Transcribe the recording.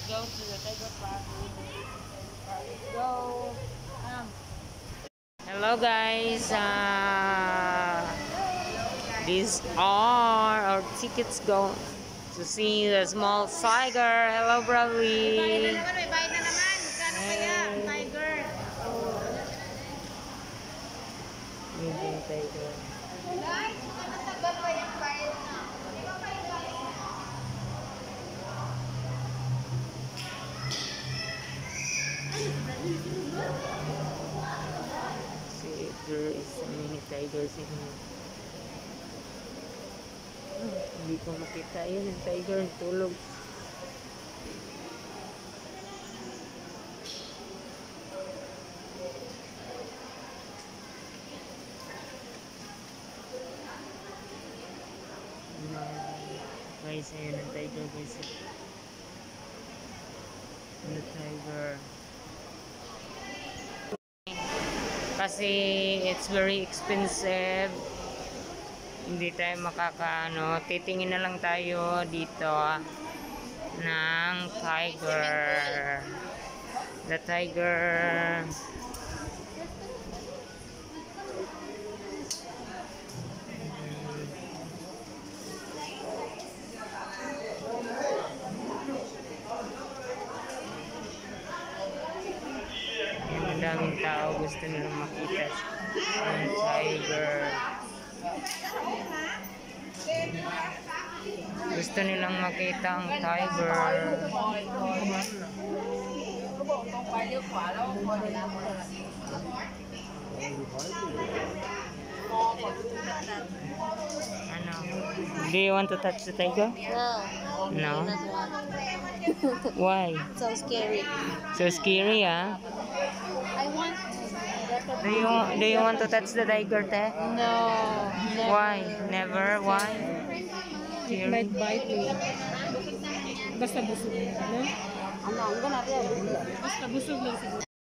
go to the tiger park. Let's go. Hello guys. These are our tickets go to see the small tiger. Hello, Bradley. May bayad na naman. Magkano kaya ang tiger? Yung tiger. Guys, matagal pa yung bayad na. Di ba kayo guys? See, there is so many tigers in here. Hindi ko makita yun, yung tiger tulog. Guys, ayun ang tiger guys. The tiger. Kasi it's very expensive. Hindi tayo makakaano. Titingin na lang tayo dito ng tiger. The tiger. Ang daming tao gusto nilang makita ang tiger. Gusto nilang makita ang tiger. Ano? Do you want to touch the tiger? No. No? Why? So scary. So scary, ah? I want... Do you want to touch the tiger, te? No. Why? Never? Why? It might bite me. Basta busog. No? Ano? Ang gana rin. Basta busog lang siguro.